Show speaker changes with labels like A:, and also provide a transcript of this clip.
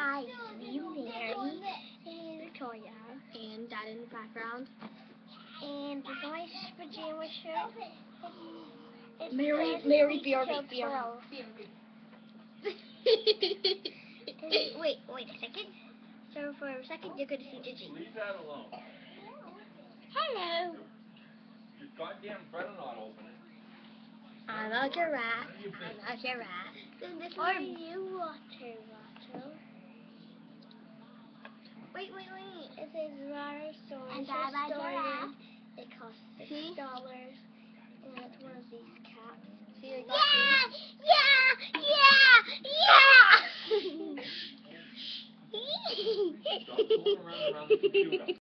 A: Hi, me, Mary, and Victoria,
B: And Dad in the background.
A: and the nice pajama shirt.
B: Mary,
A: BRB. Wait a second. So for a second, you're going to see Gigi.
C: Leave that alone.
A: Hello.
C: Your goddamn better not open it.
B: I'm a giraffe.
A: I'm a giraffe.
B: Then this
A: Are
B: is
A: you water? Wait. It says water storage.
B: And I'm a giraffe.
A: It costs
B: See?
A: $6. And it's one of these caps.
B: See, I got
A: Yeah!
C: Stop fooling around the computer.